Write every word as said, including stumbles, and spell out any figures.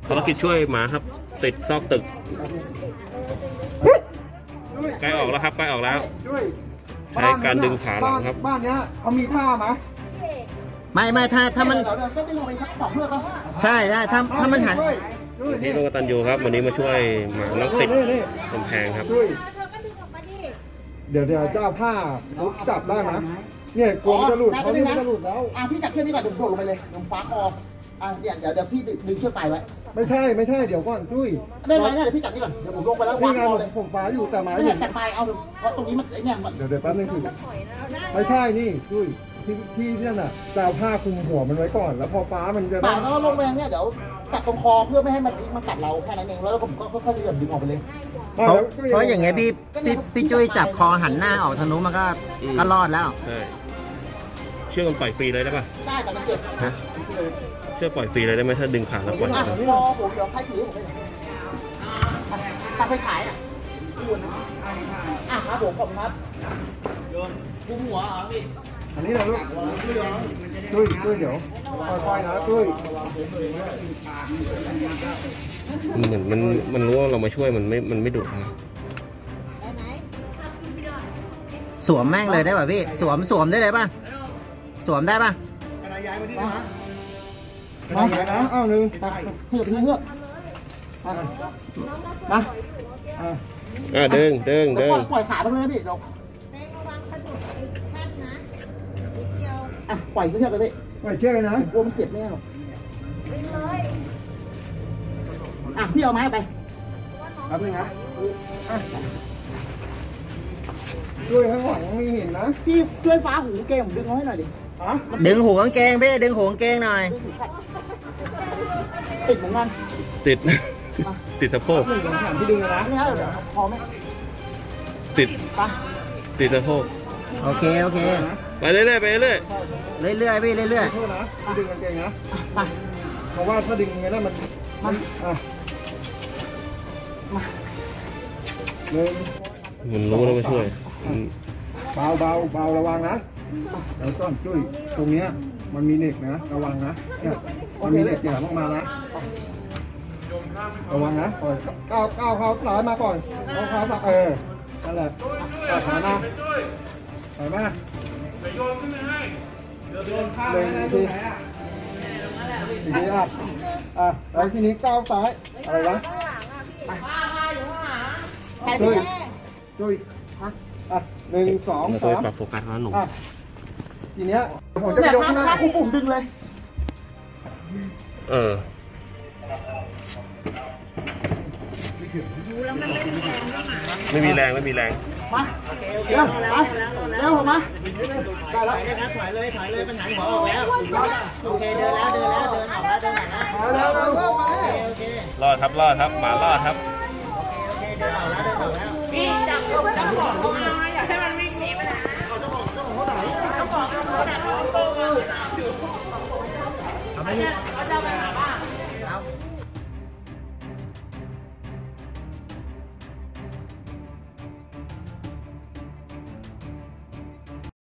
ภารกิจช่วยหมาครับติดซอกตึกใกล้ออกแล้วครับใกล้ออกแล้วใช้การดึงขาหลังครับบ้านเนี้ยเขามีผ้าไหมไม่ไม่ถ้าถ้ามันใช่ใช่ถ้าถ้ามันหันที่ร่วมกตัญญูครับวันนี้มาช่วยหมาน้องติดกำแพงครับเดี๋ยวเดี๋ยวจะเอาผ้าจับได้ไหมเนี่ยกลัวมันจะหลุดเขาไม่จะหลุดแล้วอ่ะพี่จับเชือกนี้ก่อนเดี๋ยวโดดลงไปเลยลงฟ้าคออ่ะเดี๋ยวเดี๋ยวเดี๋ยวพี่ดึงเชือกไปไว้ไม่ใช่ไม่ใช่เดี๋ยวก่อนจุ้ยไม่เป็นไรนะเดี๋ยวพี่จับนี่ก่อนเดี๋ยวผมลงไปแล้ววางคอเลยผมฟ้าอยู่แต่ไม้ไม่แต่ปลายเอาเพราะตรงนี้มันไอ้เนี่ยเดี๋ยวเดี๋ยวแป๊บนึงสิไม่ใช่นี่จุ้ยที่ที่นั่นน่ะจะเอาผ้าคลุมหัวมันไว้ก่อนแล้วพอฟ้ามันจะป่าแล้วลงแรงเนี่ยเดี๋ยวจับตรงคอเพื่อไม่ให้มันมันกัดเราแค่นั้นเองแล้วผมก็ค่อยๆเลื่อนดึงออกไปเลยเพราะเพราะอย่างเงี้ยพี่พี่พี่จุ้ยจับคอหันหน้าออกทางนู้นมันก็ก็รอดแล้วใช่เชือกมันปล่อยฟรีเลยได้ป่ะได้แต่มันเจ็บฮะเชือกปล่อยฟรีเลยได้ไหมถ้าดึงขาแล้วปล่อยอ่ะรอผมเดี๋ยวใครถือผมไปตัดไปขายอ่ะอ่ะครับผมขอบคุณครับโยนคุมหัวเหรอพี่อันนี้นะลูกจุ้ยจุ้ยเดี๋ยวค่อยๆนะจุ้ยเหมือนมันมันรู้ว่าเรามาช่วยมันไม่มันไม่ดุนะสวมแม่งเลยได้ป่ะพี่สวมสวมได้เลยป่ะสวมได้ป่ะอะไรย้ายมาที่นี่ฮะมานะอ้าวหนึ่งเหือกนี่เหือกมาอ่าเดิงเดิงเดิงปล่อยขาไปเลยนะพี่เราอ่ะปล่อยเชือกเลยพี่ปล่อยเชือกเลยนะกลัวมันเจ็บแน่หรอกอ่ะพี่เอาไม้ไปครับนึงนะด้วยข้างหลังมีเห็นนะพี่ช่วยฟ้าหูเกงผมดึงให้หน่อยดิดึงหูกางเกงพี่ดึงหูกางเกงหน่อยติดเหมือนกันติดติดสะโพกที่ดึงนะนี่ฮะเดี๋ยวพอไหมติดติดสะโพกโอเคโอเคไปเรื่อยๆไปเรื่อยๆเรื่อยๆพี่เรื่อยๆโทษนะที่ดึงกางเกงนะเพราะว่าถ้าดึงอย่างนี้แล้วมันมันอ่ะหนึ่งมันรู้แล้วมาช่วยเบาเบาเบาระวังนะแล้วต้นจุ้ยตรงเนี้ยมันมีเหล็กนะระวังนะเนี่ยมันมีเหล็กแหย่ลงมานะระวังนะปล่อยก้าวก้าวเขาหลายมาก่อนเขาเขามาเออนั่นแหละก้าวขามาไปมาโยนขึ้นให้เดี๋ยวโยนข้ามเลยทีทีนี้อ่ะอ่ะแล้วทีนี้ก้าวซ้ายอะไรวะจุ้ยจุ้ยอ่ะหนึ่งสองสามปรับโฟกัสแล้วหนุ่มทีเนี้ยผมจะไปยกหน้าคุณปุ่มดึงเลยเออไม่มีแรงไม่มีแรงมาเร็วเร็วผมมาได้แล้วนะครับถอยเลยถอยเลยมันหันหัวออกแล้วโอเคเดินแล้วเดินแล้วเดินออกแล้วเดินออกแล้วเร็วเร็วโอเครอดครับรอดครับหมารอดครับโอเคเดินออกแล้วเดินออกแล้วพี่จับจับลูกของลูกมาอยากให้มันวิ่งหนีไปไหนเอาเจ้าของเจ้าของเขาไหนเจ้าของเจ้าของแต่เขาโตมาทำไมเขาจะไปหาบ้าน